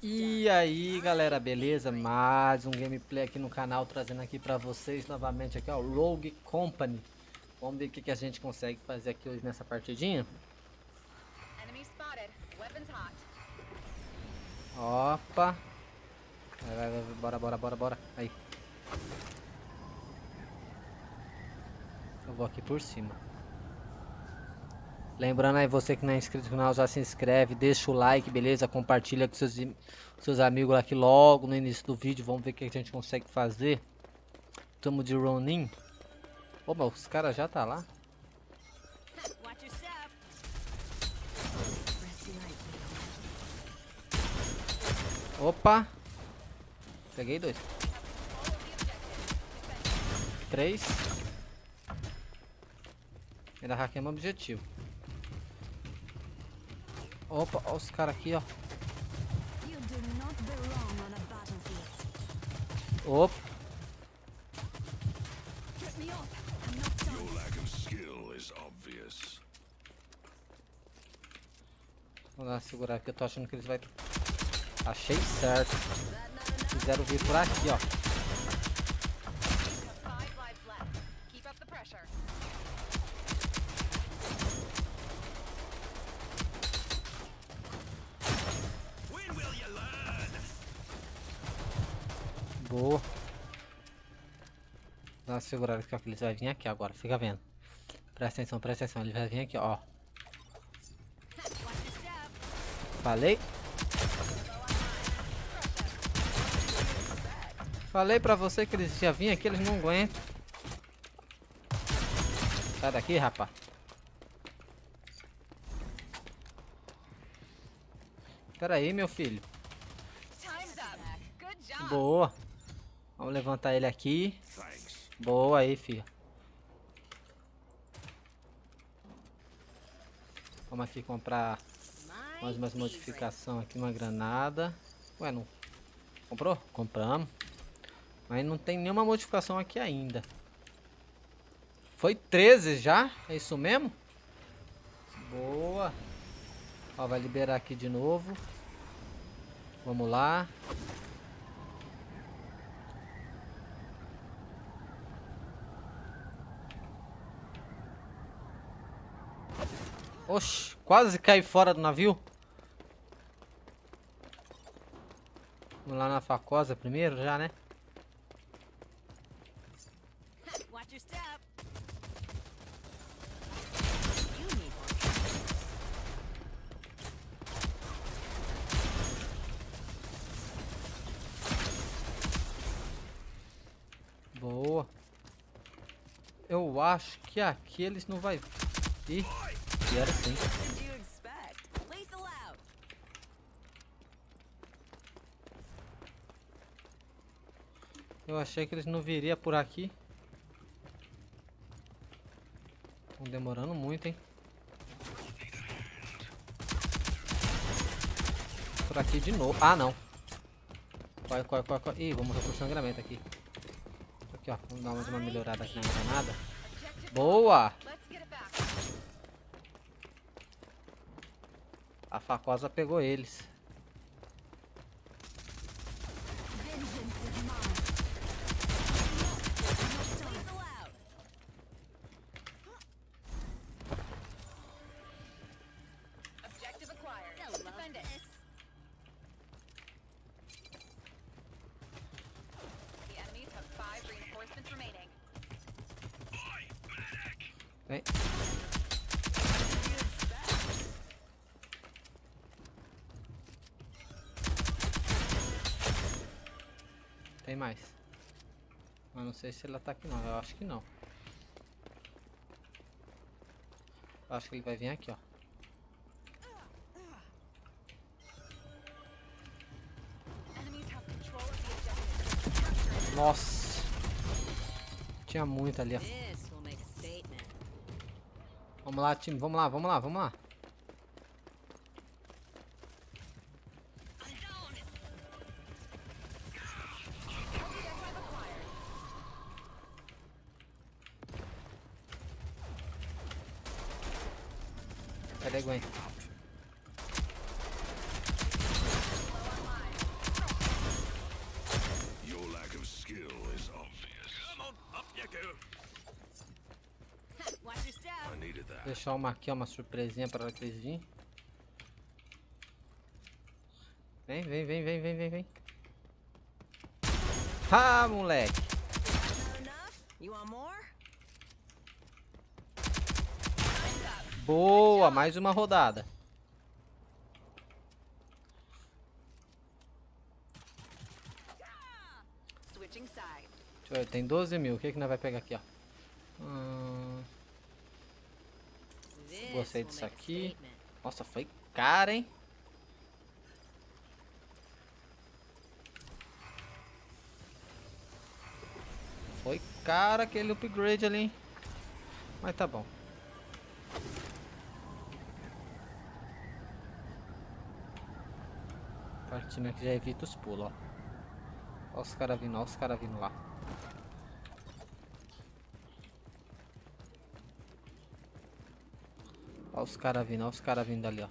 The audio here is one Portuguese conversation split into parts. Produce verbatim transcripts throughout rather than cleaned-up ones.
E aí galera, beleza? Mais um gameplay aqui no canal, trazendo aqui pra vocês novamente aqui, ó, Rogue Company. Vamos ver o que, que a gente consegue fazer aqui hoje nessa partidinha. Opa! Vai, vai, vai, bora, bora, bora, bora. Aí. Eu vou aqui por cima. Lembrando aí, você que não é inscrito no canal, já se inscreve, deixa o like, beleza? Compartilha com seus, seus amigos aqui logo no início do vídeo. Vamos ver o que a gente consegue fazer. Tamo de Ronin. Opa, os caras já tá lá. Opa! Peguei dois. Três. Ainda hackeamos o objetivo. Opa, olha os caras aqui, ó. Opa. Vou dar uma segurar aqui, eu tô achando que eles vão... Achei certo. Fizeram vir por aqui, ó. Boa. Dá uma segurada aqui, ó, que eles vão vir aqui agora, fica vendo. Presta atenção, presta atenção, ele vai vir aqui, ó. Falei. Falei pra você que eles já vinham aqui, eles não aguentam. Sai daqui, rapaz. Pera aí, meu filho. Boa. Vamos levantar ele aqui. Boa aí, filho. Vamos aqui comprar mais umas modificações aqui, uma granada. Ué, não comprou? Compramos. Mas não tem nenhuma modificação aqui ainda. Foi treze já? É isso mesmo? Boa. Ó, vai liberar aqui de novo. Vamos lá. Oxi, quase caí fora do navio. Vamos lá na facosa primeiro já, né? Boa. Eu acho que aqui eles não vai ir. E era sim. Eu achei que eles não viriam por aqui. Estão demorando muito, hein? Por aqui de novo. Ah, não. Corre, corre, corre, corre. Ih, vou morrer por sangramento aqui. Aqui, ó. Vamos dar mais uma melhorada aqui na granada. Boa! A facosa pegou eles. Vem. Tem mais. Mas não sei se ele tá aqui não. Eu acho que não. Eu acho que ele vai vir aqui, ó. Nossa. Tinha muito ali, ó. Vamos lá, time. Vamos lá, vamos lá, vamos lá. Cadê Gwen? Deixar uma aqui, ó, uma surpresinha para que eles virem. Vem, vem, vem, vem, vem, vem, vem. Ah, moleque. Boa, mais uma rodada. Deixa eu ver, tem doze mil. O que que nós vai pegar aqui, ó? Hum... Gostei disso aqui. Nossa, foi caro, hein? Foi caro aquele upgrade ali, hein? Mas tá bom. Partindo aqui já evita os pulos, ó. Olha os caras vindo, olha os caras vindo lá. Olha os caras vindo, olha os caras vindo ali, ó.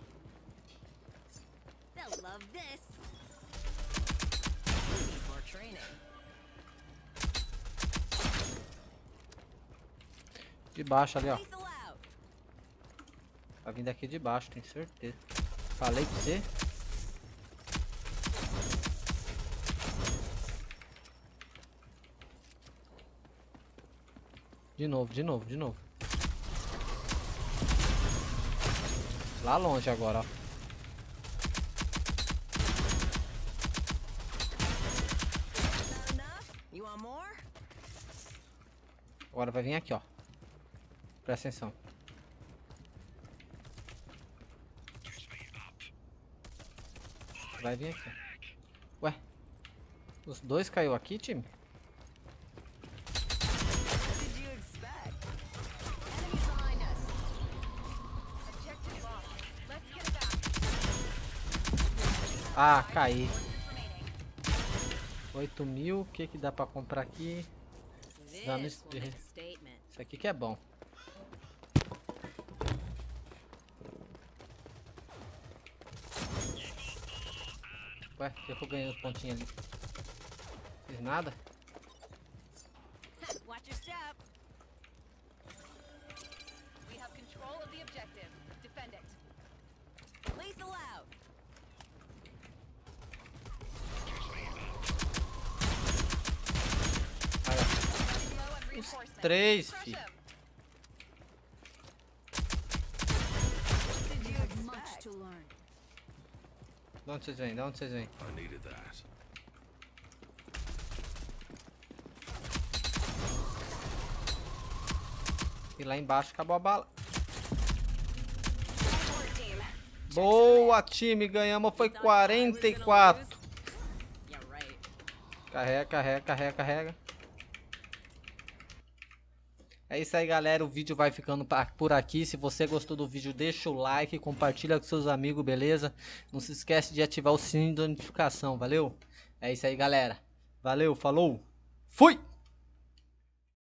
De baixo ali, ó. Vai vir daqui de baixo, tenho certeza. Falei pra você. De novo, de novo, de novo. Lá longe agora, ó. Agora vai vir aqui, ó. Presta atenção. Vai vir aqui, ó. Ué. Os dois caiu aqui, time? Ah, caí. oito mil, o que que dá pra comprar aqui? Dando isso, de... isso aqui que é bom. Ué, o que eu ganhei os pontinhos ali? Fiz nada? Os três, fi. De onde vocês vêm? De onde vocês vêm? E lá embaixo acabou a bala. Boa, time. Ganhamos. Foi quarenta e quatro. Carrega, carrega, carrega, carrega. É isso aí, galera. O vídeo vai ficando por aqui. Se você gostou do vídeo, deixa o like, compartilha com seus amigos, beleza? Não se esquece de ativar o sininho de notificação, valeu? É isso aí, galera. Valeu, falou, fui!